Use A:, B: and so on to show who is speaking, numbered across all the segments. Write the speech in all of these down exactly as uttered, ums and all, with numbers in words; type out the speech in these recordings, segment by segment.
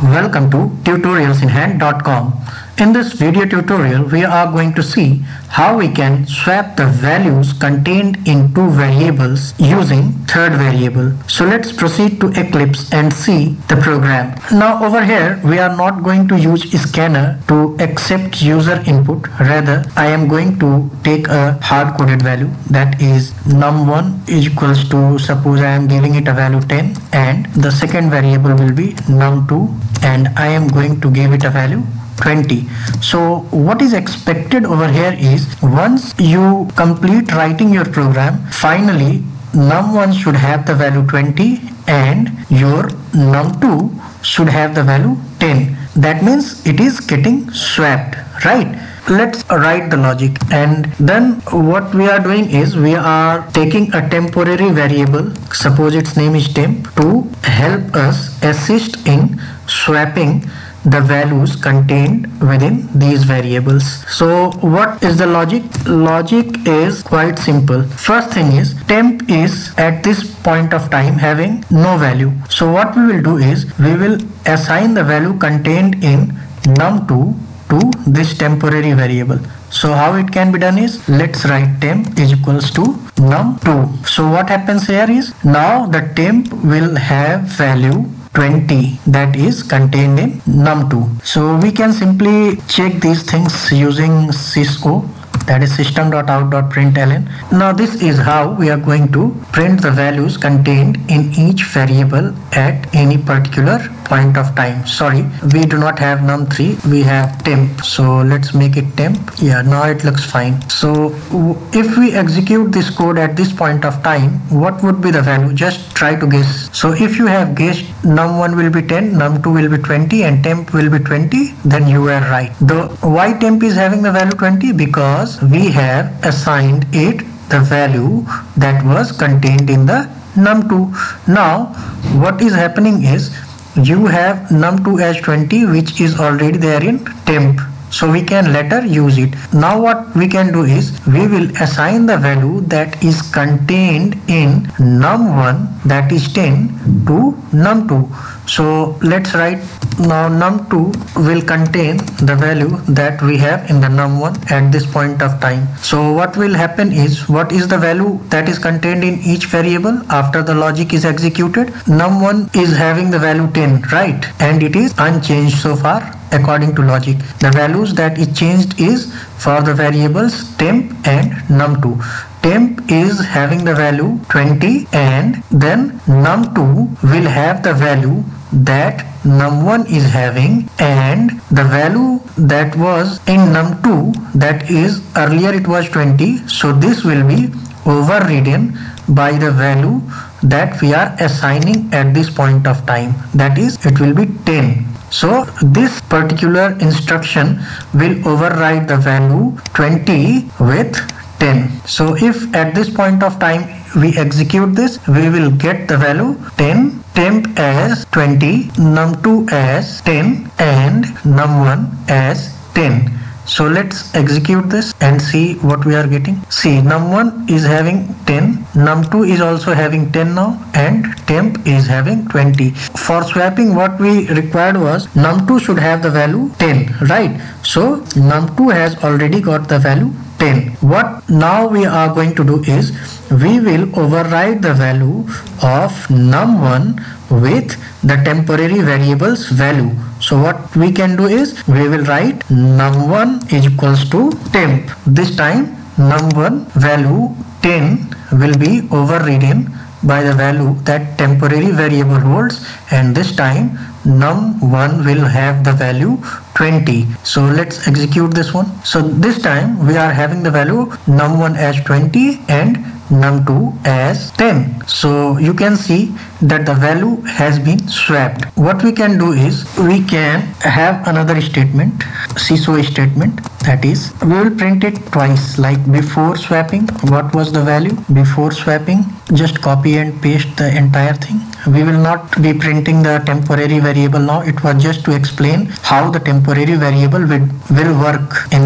A: Welcome to tutorials in hand dot com. In this video tutorial, we are going to see how we can swap the values contained in two variables using third variable. So let's proceed to Eclipse and see the program. Now over here, we are not going to use scanner to accept user input. Rather, I am going to take a hard-coded value, that is num one is equals to, suppose I am giving it a value ten, and the second variable will be num two, and I am going to give it a value twenty. So what is expected over here is, once you complete writing your program, finally num one should have the value twenty and your num two should have the value ten. That means it is getting swapped, right? Let's write the logic, and then what we are doing is we are taking a temporary variable, suppose its name is temp, to help us assist in swapping the values contained within these variables. So what is the logic? Logic is quite simple. First thing is, temp is at this point of time having no value. So what we will do is we will assign the value contained in num two to this temporary variable. So how it can be done is, let's write temp is equals to num two. So what happens here is, now the temp will have value twenty that is contained in num two. So we can simply check these things using sysco, that is system.out.println. Now this is how we are going to print the values contained in each variable at any particular point of time. Sorry, we do not have num three, we have temp. So let's make it temp. Yeah, now it looks fine. So if we execute this code at this point of time, what would be the value? Just try to guess. So if you have guessed num one will be ten, num two will be twenty, and temp will be twenty, then you were right. The why temp is having the value twenty? Because we have assigned it the value that was contained in the num two. Now what is happening is, you have num two as twenty, which is already there in temp, so we can later use it. Now what we can do is, we will assign the value that is contained in num one, that is ten, to num two. So let's write, now num two will contain the value that we have in the num one at this point of time. So what will happen is, what is the value that is contained in each variable after the logic is executed? Num one is having the value ten, right? And it is unchanged so far according to logic. The values that is changed is for the variables temp and num two. Temp is having the value twenty, and then num two will have the value that num one is having, and the value that was in num two, that is earlier it was twenty, so this will be overridden by the value that we are assigning at this point of time, that is it will be ten. So this particular instruction will override the value twenty with ten. So if at this point of time we execute this, we will get the value ten, temp as twenty, num two as ten, and num one as ten. So let's execute this and see what we are getting. See, num one is having ten, num two is also having ten now, and temp is having twenty. For swapping, what we required was, num two should have the value ten, right? So num two has already got the value ten. What now we are going to do is, we will override the value of num one with the temporary variable's value. So what we can do is, we will write num one is equals to temp. This time num one value ten will be overridden by the value that temporary variable holds, and this time num one will have the value twenty. So let's execute this one. So this time we are having the value num one as twenty and num two as ten. So you can see that the value has been swapped. What we can do is, we can have another statement, sysco statement, that is we will print it twice, like before swapping what was the value before swapping. Just copy and paste the entire thing. We will not be printing the temporary variable now. It was just to explain how the temporary variable will, will work in this.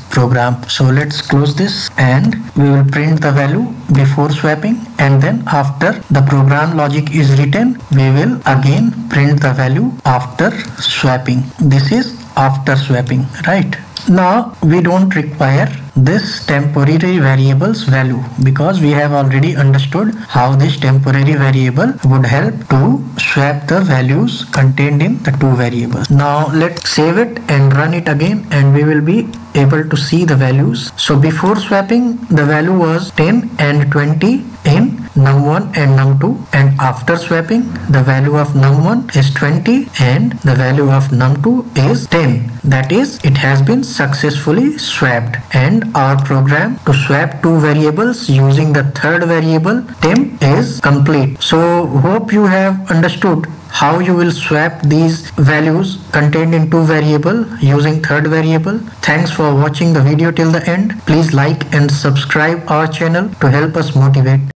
A: program. So let's close this and we will print the value before swapping, and then after the program logic is written, we will again print the value after swapping. This is after swapping, right? Now we don't require this temporary variable's value because we have already understood how this temporary variable would help to swap the values contained in the two variables. Now let's save it and run it again, and we will be able to see the values. So before swapping, the value was ten and twenty in num one and num two, and after swapping the value of num one is twenty and the value of num two is ten. That is, it has been successfully swapped, and our program to swap two variables using the third variable temp is complete. So hope you have understood how you will swap these values contained in two variable using third variable. Thanks for watching the video till the end. Please like and subscribe our channel to help us motivate.